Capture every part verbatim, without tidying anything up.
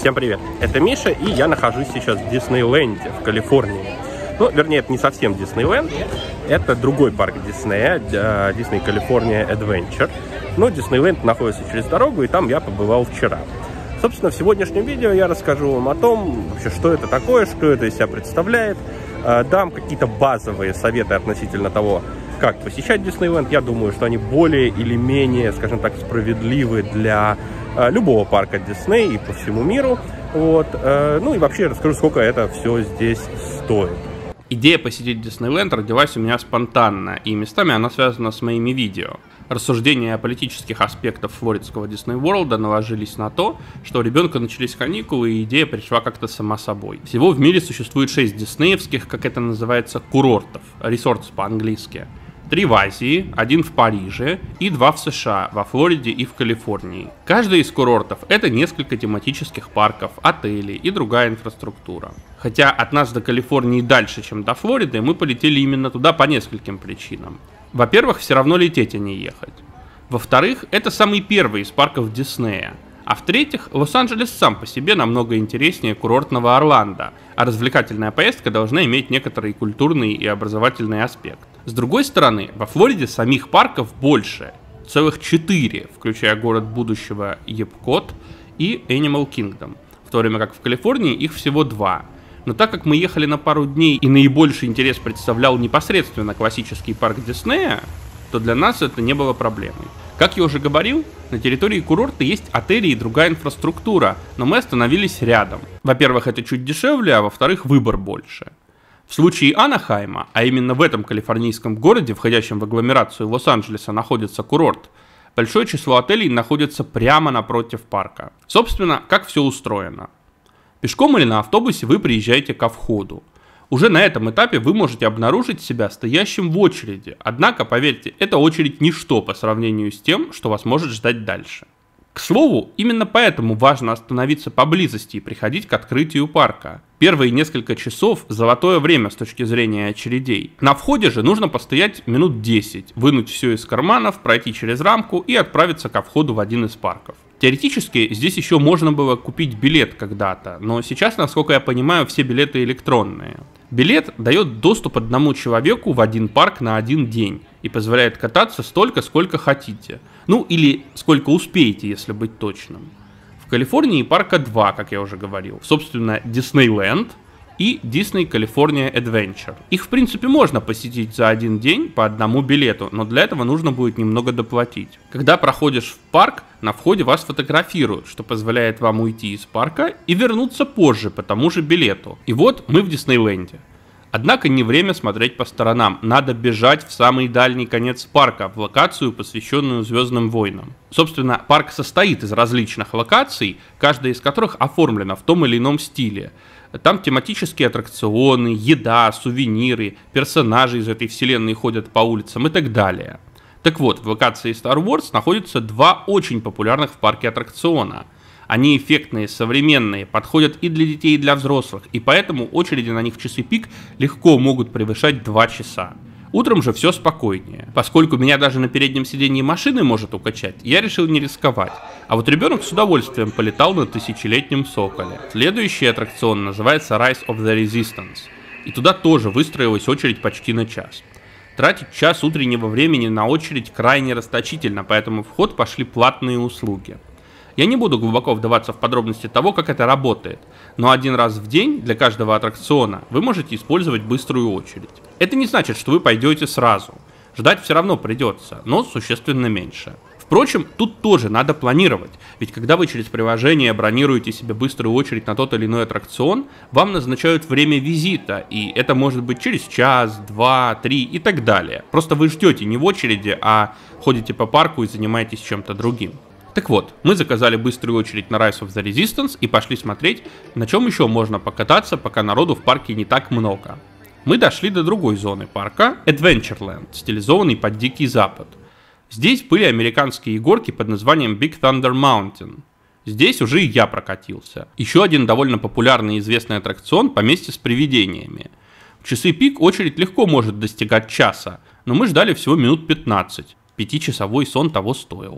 Всем привет, это Миша, и я нахожусь сейчас в Диснейленде, в Калифорнии. Ну, вернее, это не совсем Диснейленд, это другой парк Диснея, Disney California Adventure. Но Диснейленд находится через дорогу, и там я побывал вчера. Собственно, в сегодняшнем видео я расскажу вам о том, вообще, что это такое, что это из себя представляет. Дам какие-то базовые советы относительно того, как посещать Диснейленд. Я думаю, что они более или менее, скажем так, справедливы для любого парка Дисней и по всему миру. Вот. Ну и вообще расскажу, сколько это все здесь стоит. Идея посетить Диснейленд родилась у меня спонтанно, и местами она связана с моими видео. Рассуждения о политических аспектах флоридского Дисней Ворлда наложились на то, что у ребенка начались каникулы, и идея пришла как-то сама собой. Всего в мире существует шесть диснеевских, как это называется, курортов, resorts по-английски. Три в Азии, один в Париже и два в США, во Флориде и в Калифорнии. Каждый из курортов — это несколько тематических парков, отелей и другая инфраструктура. Хотя от нас до Калифорнии дальше, чем до Флориды, мы полетели именно туда по нескольким причинам. Во-первых, все равно лететь, а не ехать. Во-вторых, это самый первый из парков Диснея. А в-третьих, Лос-Анджелес сам по себе намного интереснее курортного Орландо, а развлекательная поездка должна иметь некоторый культурный и образовательный аспект. С другой стороны, во Флориде самих парков больше, целых четыре, включая город будущего Епкот и Animal Kingdom, в то время как в Калифорнии их всего два. Но так как мы ехали на пару дней и наибольший интерес представлял непосредственно классический парк Диснея, то для нас это не было проблемой. Как я уже говорил, на территории курорта есть отели и другая инфраструктура, но мы остановились рядом. Во-первых, это чуть дешевле, а во-вторых, выбор больше. В случае Анахайма, а именно в этом калифорнийском городе, входящем в агломерацию Лос-Анджелеса, находится курорт, большое число отелей находится прямо напротив парка. Собственно, как все устроено. Пешком или на автобусе вы приезжаете ко входу. Уже на этом этапе вы можете обнаружить себя стоящим в очереди, однако, поверьте, эта очередь ничто по сравнению с тем, что вас может ждать дальше. К слову, именно поэтому важно остановиться поблизости и приходить к открытию парка. Первые несколько часов – золотое время с точки зрения очередей. На входе же нужно постоять минут десять, вынуть все из карманов, пройти через рамку и отправиться ко входу в один из парков. Теоретически здесь еще можно было купить билет когда-то, но сейчас, насколько я понимаю, все билеты электронные. Билет дает доступ одному человеку в один парк на один день и позволяет кататься столько, сколько хотите. Ну или сколько успеете, если быть точным. В Калифорнии парка два, как я уже говорил. Собственно, Диснейленд и Disney California Adventure. Их, в принципе, можно посетить за один день по одному билету, но для этого нужно будет немного доплатить. Когда проходишь в парк, на входе вас фотографируют, что позволяет вам уйти из парка и вернуться позже по тому же билету. И вот мы в Диснейленде. Однако не время смотреть по сторонам, надо бежать в самый дальний конец парка, в локацию, посвященную Звездным войнам. Собственно, парк состоит из различных локаций, каждая из которых оформлена в том или ином стиле. Там тематические аттракционы, еда, сувениры, персонажи из этой вселенной ходят по улицам и так далее. Так вот, в локации Star Wars находятся два очень популярных в парке аттракциона. Они эффектные, современные, подходят и для детей, и для взрослых, и поэтому очереди на них в часы пик легко могут превышать два часа. Утром же все спокойнее. Поскольку меня даже на переднем сидении машины может укачать, я решил не рисковать. А вот ребенок с удовольствием полетал на тысячелетнем соколе. Следующий аттракцион называется Rise of the Resistance. И туда тоже выстроилась очередь почти на час. Тратить час утреннего времени на очередь крайне расточительно, поэтому в ход пошли платные услуги. Я не буду глубоко вдаваться в подробности того, как это работает, но один раз в день для каждого аттракциона вы можете использовать быструю очередь. Это не значит, что вы пойдете сразу. Ждать все равно придется, но существенно меньше. Впрочем, тут тоже надо планировать, ведь когда вы через приложение бронируете себе быструю очередь на тот или иной аттракцион, вам назначают время визита, и это может быть через час, два, три и так далее. Просто вы ждете не в очереди, а ходите по парку и занимаетесь чем-то другим. Так вот, мы заказали быструю очередь на Rise of the Resistance и пошли смотреть, на чем еще можно покататься, пока народу в парке не так много. Мы дошли до другой зоны парка, Adventureland, стилизованный под Дикий Запад. Здесь были американские горки под названием Big Thunder Mountain. Здесь уже и я прокатился. Еще один довольно популярный и известный аттракцион по месте с привидениями. В часы пик очередь легко может достигать часа, но мы ждали всего минут пятнадцать. Пятичасовой сон того стоил.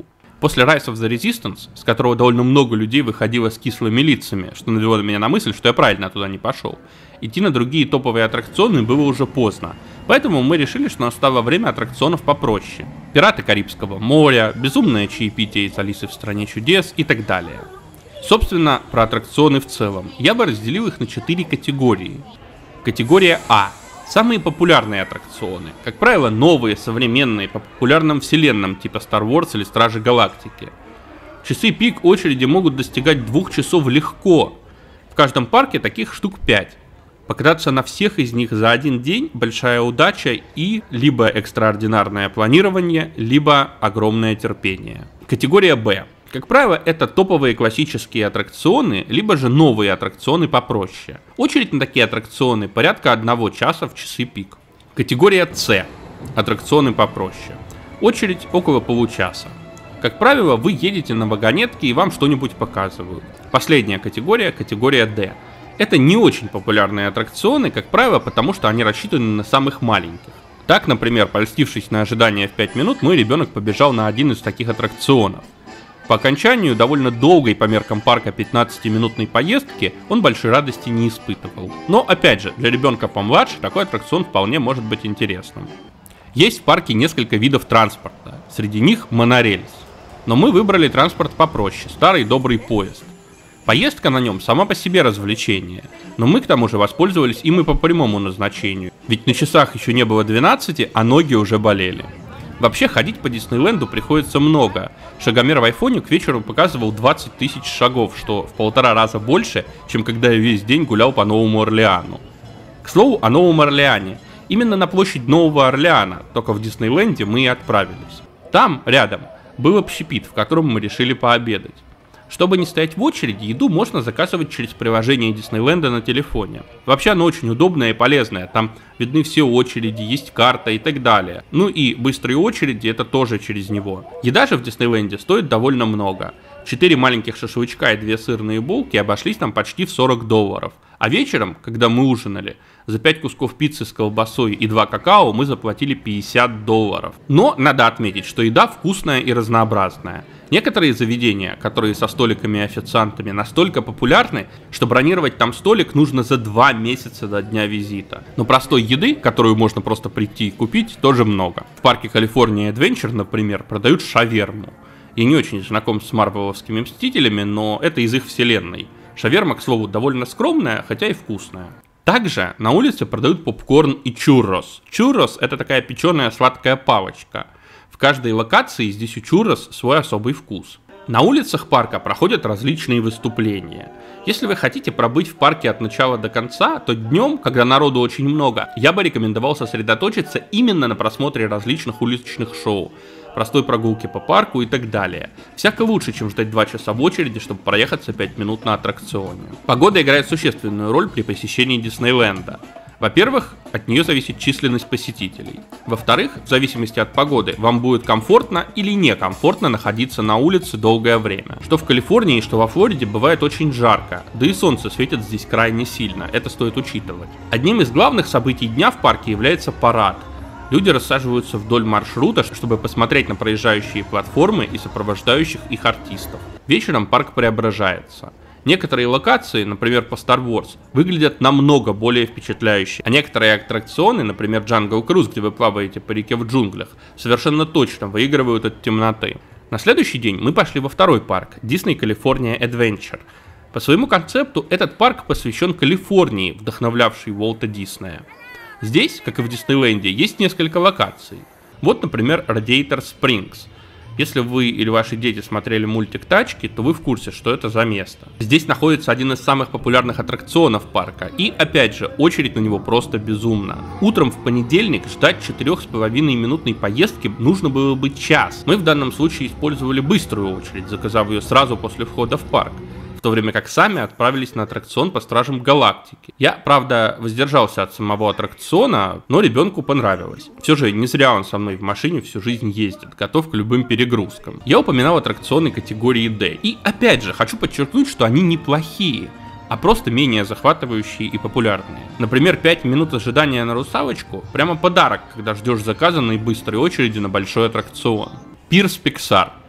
После Rise of the Resistance, с которого довольно много людей выходило с кислыми лицами, что навело меня на мысль, что я правильно туда не пошел, идти на другие топовые аттракционы было уже поздно. Поэтому мы решили, что настало время аттракционов попроще. Пираты Карибского моря, Безумное чаепитие из Алисы в стране чудес и так далее. Собственно, про аттракционы в целом. Я бы разделил их на четыре категории. Категория А. Самые популярные аттракционы. Как правило, новые, современные, по популярным вселенным, типа Star Wars или Стражи Галактики. Часы пик очереди могут достигать двух часов легко. В каждом парке таких штук пять. Покататься на всех из них за один день – большая удача и либо экстраординарное планирование, либо огромное терпение. Категория Б. Как правило, это топовые классические аттракционы, либо же новые аттракционы попроще. Очередь на такие аттракционы порядка одного часа в часы пик. Категория С. Аттракционы попроще. Очередь около получаса. Как правило, вы едете на вагонетке и вам что-нибудь показывают. Последняя категория – категория Д. Это не очень популярные аттракционы, как правило, потому что они рассчитаны на самых маленьких. Так, например, польстившись на ожидание в пять минут, мой ребенок побежал на один из таких аттракционов. По окончанию довольно долгой по меркам парка пятнадцатиминутной поездки он большой радости не испытывал. Но опять же, для ребенка помладше такой аттракцион вполне может быть интересным. Есть в парке несколько видов транспорта, среди них монорельс. Но мы выбрали транспорт попроще, старый добрый поезд. Поездка на нем сама по себе развлечение, но мы к тому же воспользовались им и по прямому назначению, ведь на часах еще не было двенадцати, а ноги уже болели. Вообще ходить по Диснейленду приходится много. Шагомер в айфоне к вечеру показывал двадцать тысяч шагов, что в полтора раза больше, чем когда я весь день гулял по Новому Орлеану. К слову о Новом Орлеане. Именно на площадь Нового Орлеана, только в Диснейленде, мы и отправились. Там, рядом, был общепит, в котором мы решили пообедать. Чтобы не стоять в очереди, еду можно заказывать через приложение Диснейленда на телефоне. Вообще оно очень удобное и полезное, там видны все очереди, есть карта и так далее. Ну и быстрые очереди это тоже через него. Еда же в Диснейленде стоит довольно много. Четыре маленьких шашлычка и две сырные булки обошлись нам почти в сорок долларов. А вечером, когда мы ужинали, за пять кусков пиццы с колбасой и два какао мы заплатили пятьдесят долларов. Но надо отметить, что еда вкусная и разнообразная. Некоторые заведения, которые со столиками и официантами, настолько популярны, что бронировать там столик нужно за два месяца до дня визита. Но простой еды, которую можно просто прийти и купить, тоже много. В парке California Adventure, например, продают шаверму. Я не очень знаком с марвеловскими мстителями, но это из их вселенной. Шаверма, к слову, довольно скромная, хотя и вкусная. Также на улице продают попкорн и чуррос. Чуррос – это такая печеная сладкая палочка. В каждой локации здесь у чуррос свой особый вкус. На улицах парка проходят различные выступления. Если вы хотите пробыть в парке от начала до конца, то днем, когда народу очень много, я бы рекомендовал сосредоточиться именно на просмотре различных уличных шоу, простой прогулки по парку и так далее. Всяко лучше, чем ждать два часа в очереди, чтобы проехаться пять минут на аттракционе. Погода играет существенную роль при посещении Диснейленда. Во-первых, от нее зависит численность посетителей. Во-вторых, в зависимости от погоды, вам будет комфортно или некомфортно находиться на улице долгое время. Что в Калифорнии, что во Флориде бывает очень жарко, да и солнце светит здесь крайне сильно, это стоит учитывать. Одним из главных событий дня в парке является парад. Люди рассаживаются вдоль маршрута, чтобы посмотреть на проезжающие платформы и сопровождающих их артистов. Вечером парк преображается. Некоторые локации, например, по Star Wars, выглядят намного более впечатляюще, а некоторые аттракционы, например, Jungle Cruise, где вы плаваете по реке в джунглях, совершенно точно выигрывают от темноты. На следующий день мы пошли во второй парк, Disney California Adventure. По своему концепту этот парк посвящен Калифорнии, вдохновлявшей Уолта Диснея. Здесь, как и в Диснейленде, есть несколько локаций. Вот, например, Radiator Springs. Если вы или ваши дети смотрели мультик «Тачки», то вы в курсе, что это за место. Здесь находится один из самых популярных аттракционов парка, и, опять же, очередь на него просто безумна. Утром в понедельник ждать четырех с половиной минутной поездки нужно было бы час. Мы в данном случае использовали быструю очередь, заказав ее сразу после входа в парк, в то время как сами отправились на аттракцион по Стражам Галактики. Я, правда, воздержался от самого аттракциона, но ребенку понравилось. Все же не зря он со мной в машине всю жизнь ездит, готов к любым перегрузкам. Я упоминал аттракционы категории D. И опять же, хочу подчеркнуть, что они неплохие, а просто менее захватывающие и популярные. Например, пять минут ожидания на русалочку – прямо подарок, когда ждешь заказанной быстрой очереди на большой аттракцион. Пирс Pixar.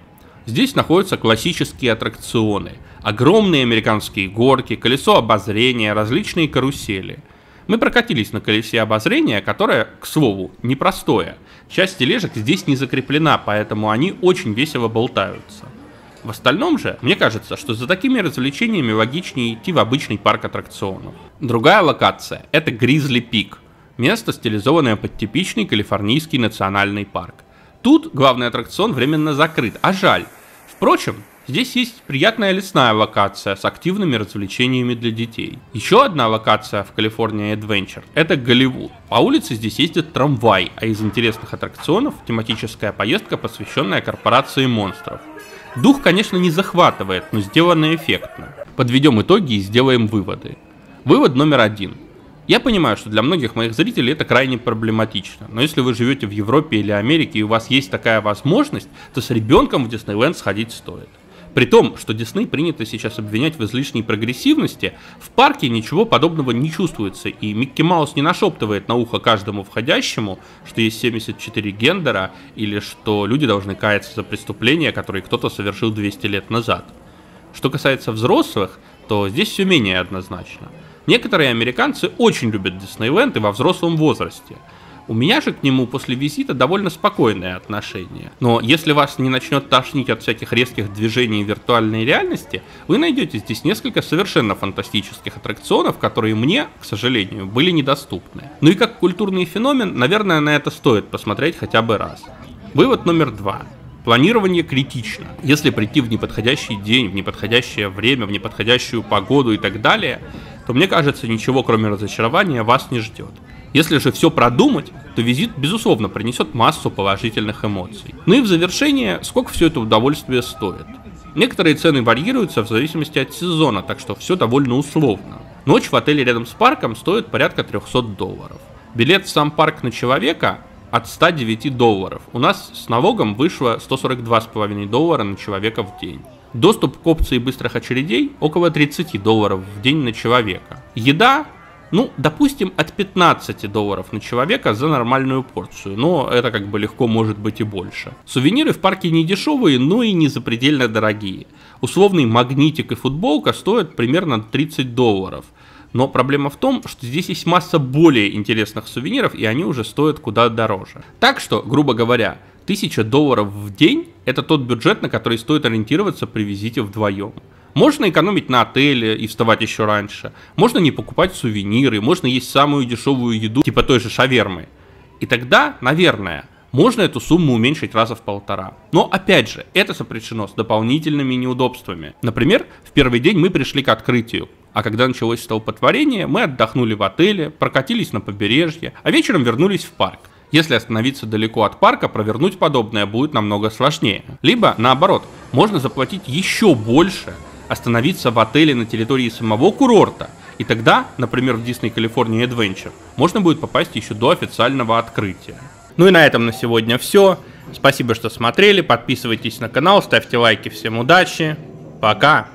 Здесь находятся классические аттракционы, огромные американские горки, колесо обозрения, различные карусели. Мы прокатились на колесе обозрения, которое, к слову, непростое. Часть тележек здесь не закреплена, поэтому они очень весело болтаются. В остальном же, мне кажется, что за такими развлечениями логичнее идти в обычный парк аттракционов. Другая локация – это Гризли Пик, место, стилизованное под типичный калифорнийский национальный парк. Тут главный аттракцион временно закрыт, а жаль. Впрочем, здесь есть приятная лесная локация с активными развлечениями для детей. Еще одна локация в California Adventure – это Голливуд. По улице здесь ездит трамвай, а из интересных аттракционов – тематическая поездка, посвященная корпорации монстров. Дух, конечно, не захватывает, но сделано эффектно. Подведем итоги и сделаем выводы. Вывод номер один. Я понимаю, что для многих моих зрителей это крайне проблематично, но если вы живете в Европе или Америке и у вас есть такая возможность, то с ребенком в Диснейленд сходить стоит. При том, что Дисней принято сейчас обвинять в излишней прогрессивности, в парке ничего подобного не чувствуется, и Микки Маус не нашептывает на ухо каждому входящему, что есть семьдесят четыре гендера, или что люди должны каяться за преступления, которые кто-то совершил двести лет назад. Что касается взрослых, то здесь все менее однозначно. Некоторые американцы очень любят Диснейленд и во взрослом возрасте. У меня же к нему после визита довольно спокойное отношение. Но если вас не начнет тошнить от всяких резких движений виртуальной реальности, вы найдете здесь несколько совершенно фантастических аттракционов, которые мне, к сожалению, были недоступны. Ну и как культурный феномен, наверное, на это стоит посмотреть хотя бы раз. Вывод номер два. Планирование критично. Если прийти в неподходящий день, в неподходящее время, в неподходящую погоду и так далее, то мне кажется, ничего кроме разочарования вас не ждет. Если же все продумать, то визит, безусловно, принесет массу положительных эмоций. Ну и в завершение, сколько все это удовольствие стоит. Некоторые цены варьируются в зависимости от сезона, так что все довольно условно. Ночь в отеле рядом с парком стоит порядка триста долларов. Билет в сам парк на человека от ста девяти долларов. У нас с налогом вышло сто сорок два с половиной доллара на человека в день. Доступ к опции быстрых очередей около тридцати долларов в день на человека. Еда, ну, допустим, от пятнадцати долларов на человека за нормальную порцию, но это как бы легко может быть и больше. Сувениры в парке не дешевые, но и не запредельно дорогие. Условный магнитик и футболка стоят примерно тридцать долларов. Но проблема в том, что здесь есть масса более интересных сувениров, и они уже стоят куда дороже. Так что, грубо говоря, тысяча долларов в день – это тот бюджет, на который стоит ориентироваться при визите вдвоем. Можно экономить на отеле и вставать еще раньше, можно не покупать сувениры, можно есть самую дешевую еду, типа той же шавермы. И тогда, наверное, можно эту сумму уменьшить раза в полтора. Но опять же, это сопряжено с дополнительными неудобствами. Например, в первый день мы пришли к открытию, а когда началось столпотворение, мы отдохнули в отеле, прокатились на побережье, а вечером вернулись в парк. Если остановиться далеко от парка, провернуть подобное будет намного сложнее. Либо, наоборот, можно заплатить еще больше, остановиться в отеле на территории самого курорта, и тогда, например, в Disney California Adventure, можно будет попасть еще до официального открытия. Ну и на этом на сегодня все. Спасибо, что смотрели, подписывайтесь на канал, ставьте лайки, всем удачи, пока!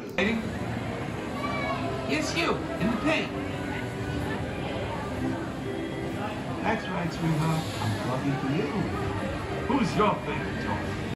It's you, in the paint. That's right, sweetheart. I'm plugging for you. Who's your favorite toy?